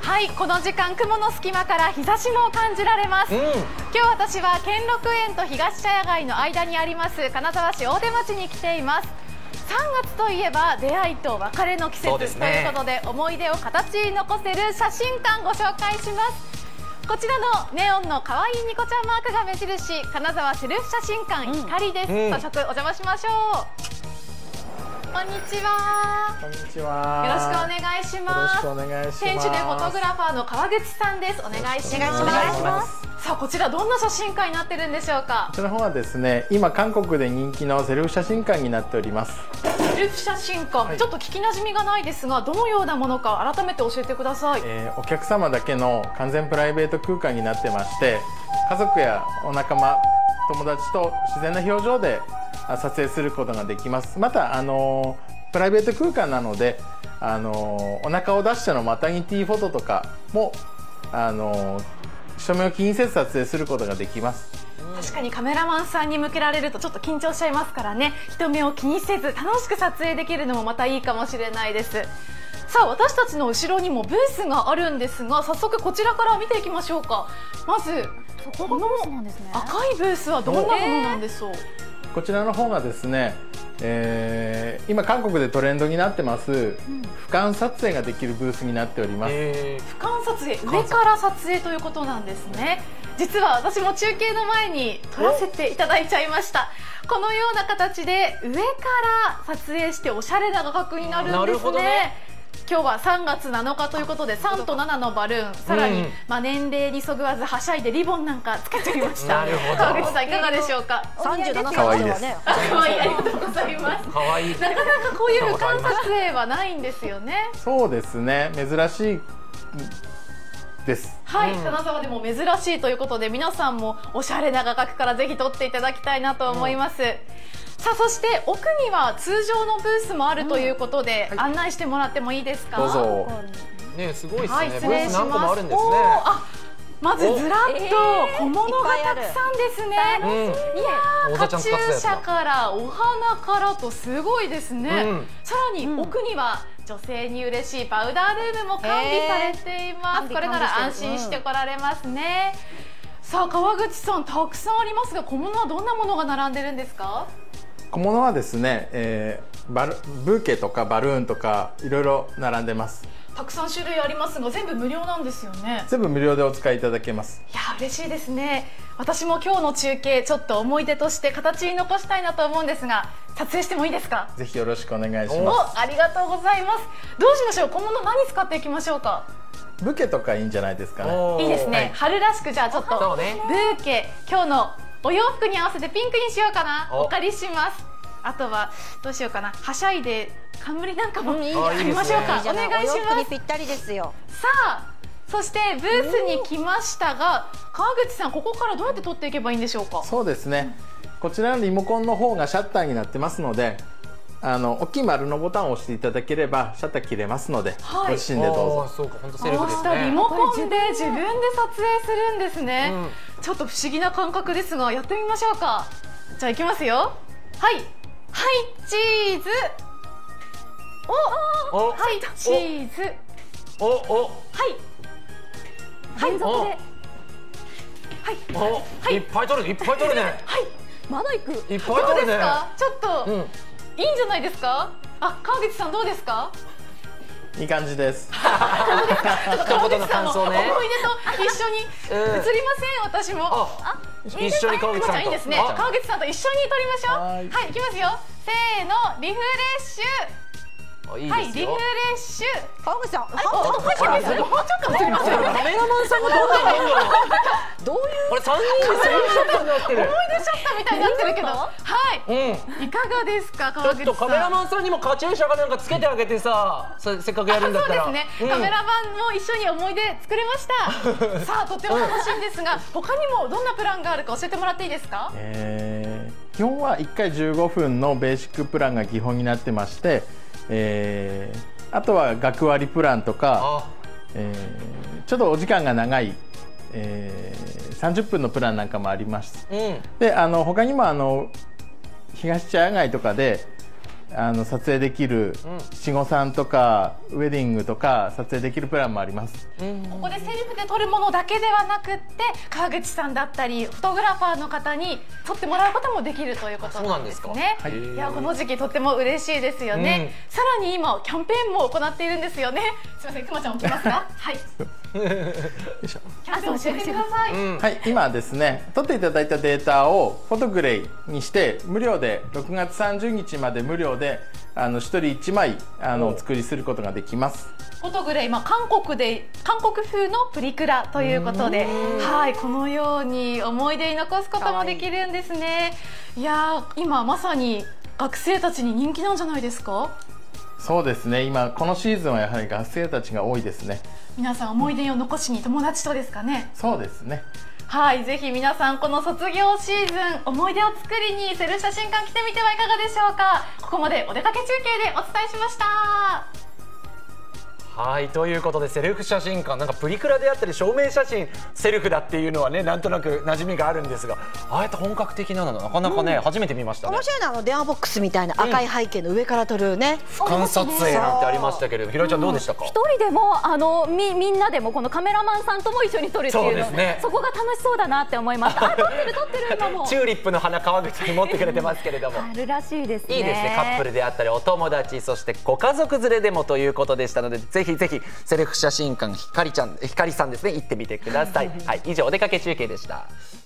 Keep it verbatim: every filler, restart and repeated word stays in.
はい、この時間雲の隙間から日差しも感じられます、うん、今日私は兼六園と東茶屋街の間にあります金沢市大手町に来ています。さんがつといえば出会いと別れの季節、ね、ということで思い出を形に残せる写真館ご紹介します。こちらのネオンの可愛いニコちゃんマークが目印金沢セルフ写真館光です、うん、早速お邪魔しましょう。こんにちは。 こんにちは。 よろしくお願いします。 よろしくお願いします。 店主でフォトグラファーの川口さんです。お願いします。さあ、こちらどんな写真館になってるんでしょうか。 こちらの方はですね、今韓国で人気のセルフ写真館になっております。 セルフ写真館、はい、ちょっと聞きなじみがないですが、どのようなものか改めて教えてください。 えー、お客様だけの完全プライベート空間になってまして、家族やお仲間、友達と自然な表情で撮影することができます。またあのプライベート空間なので、あのお腹を出してのマタニティフォトとかもあの人目を気にせず撮影することができます。 確かにカメラマンさんに向けられるとちょっと緊張しちゃいますからね、人目を気にせず楽しく撮影できるのもまたいいかもしれないです。さあ、私たちの後ろにもブースがあるんですが、早速こちらから見ていきましょうか。まずこの赤いブースはどんなものなんでしょう。 こちらの方がですね、えー、今韓国でトレンドになってます、うん、俯瞰撮影ができるブースになっております。 俯瞰撮影、上から撮影ということなんですね。実は私も中継の前に撮らせていただいちゃいました。このような形で上から撮影しておしゃれな画角になるんですね。今日はさんがつなのかということでさんとななのバルーン、さらに、うん、まあ年齢にそぐわずはしゃいでリボンなんかつけてみました。川口さんいかがでしょうか。 さんじゅうなな可愛いです。 可愛い、ありがとうございます。 可愛い。 なかなかこういう俯瞰撮影はないんですよね。 そうですね、珍しいです。 はい、うん、金沢でも珍しいということで、皆さんもおしゃれな画角からぜひ撮っていただきたいなと思います。うん、さあ、そして奥には通常のブースもあるということで、うん、はい、案内してもらってもいいですか。 どうぞ。 ね、すごいですね。 はい、失礼します。 ブース何個もあるんですね。 あ、まずずらっと小物がたくさんですね。うん、いやー、カチューシャからお花からとすごいですね。うん、さらに奥には女性に嬉しいパウダールームも完備されています。これなら安心して来られますね。うん、さあ、川口さん、たくさんありますが、小物はどんなものが並んでるんですか。 小物はですね、えー、バルブーケとかバルーンとかいろいろ並んでます。 たくさん種類ありますが、全部無料なんですよね。 全部無料でお使いいただけます。 いや、嬉しいですね。私も今日の中継ちょっと思い出として形に残したいなと思うんですが、撮影してもいいですか。 ぜひよろしくお願いします。 お、ありがとうございます。どうしましょう。小物何使っていきましょうか。 ブーケとかいいんじゃないですかね。 いいですね、はい、春らしく、じゃあちょっと、ね、ブーケ、今日のお洋服に合わせてピンクにしようかな。お借りします。あとはどうしようかな、はしゃいで冠なんかもいいやりましょうか。お願いします。 にぴったりですよ。 さあ、そしてブースに来ましたが、川口さん、ここからどうやって撮っていけばいいんでしょうか。 そうですね、こちらのリモコンの方がシャッターになってますので、あの大きい丸のボタンを押していただければシャッター切れますので、はい、ご自身でどうぞ。 そうか、本当セルフですね。 リモコンで自分で撮影するんですね。うん、ちょっと不思議な感覚ですが、やってみましょうか。じゃあ行きますよ。はい、はい、チーズ。お、お、はい、チーズ。 お、お、 はい、連続で。はい、 お、はい、いっぱい取る、いっぱい取るね。 はい、 まだ行く。 いっぱい取るね。 ちょっと、うん、いいんじゃないですか。あ、川口さんどうですか。 いい感じです。 川口さんの思い出と一緒に映りません。私も。 あ、一緒に川口さんと。 いいですね。川口さんと一緒に撮りましょう。はい、行きますよ。せーの、リフレッシュ。はい、リフレッシュ。 川口さん、 もうちょっと待ってますよ。 カメラマンさんがどうなってんの。どういう。あれ、三人でセルフショットになってる。 思い出ショットみたいになってるけど。はい。いかがですか、川口さん。 ちょっとカメラマンさんにもカチューシャかなんかつけてあげてさ、せっかくやるんだったら。 そうですね。カメラマンも一緒に思い出作れました。さあ、とても楽しいんですが、他にもどんなプランがあるか教えてもらっていいですか。 えー、基本はいっかいじゅうごふんのベーシックプランが基本になってまして、えーあとは学割プランとか、えー、ちょっとお時間が長い、えー、さんじゅっぷんのプランなんかもあります。うん、で、あの他にもあの東茶屋街とかであの撮影できる七五三とかウェディングとか撮影できるプランもあります。 ここでセルフで撮るものだけではなくって川口さんだったりフォトグラファーの方に撮ってもらうこともできるということなんですね。はい、いやこの時期とっても嬉しいですよね、うん、さらに今キャンペーンも行っているんですよね。すみません、くまちゃん起きますか？はい。キャンペーン教えてください。うん、 はい、今ですね、撮っていただいたデータをフォトグレイにして無料でろくがつさんじゅうにちまで無料であのひとりいちまいあのお作りすることができます。 フォトグレイ、まあ、韓国で韓国風のプリクラということで、はい、このように思い出に残すこともできるんですね。いやー、今まさに学生たちに人気なんじゃないですか？ そうですね、今このシーズンはやはり学生たちが多いですね。 皆さん思い出を残しに友達とですかね？ そうですね。 はい、ぜひ皆さんこの卒業シーズン思い出を作りにセルフ写真館来てみてはいかがでしょうか。ここまでお出かけ中継でお伝えしました。 はい、ということでセルフ写真館、なんかプリクラであったり証明写真セルフだっていうのはね、なんとなく馴染みがあるんですが、ああやって本格的なのなかなかね、うん、初めて見ましたね。 面白いな、あの電話ボックスみたいな赤い背景の上から撮るね、 俯瞰撮影なんてありましたけれど、ひろえちゃんどうでしたか？ 一人でもあの み, みんなでもこのカメラマンさんとも一緒に撮るっていうの、そうですね、そこが楽しそうだなって思いました。あ、撮ってる撮ってる今もチューリップの花川口に持ってくれてますけれどもあるらしいですね。 いいですね、カップルであったりお友達、そしてご家族連れでもということでしたので、ぜひぜひセルフ写真館ひかりちゃんひかりさんですね、行ってみてください。はい、以上お出かけ中継でした。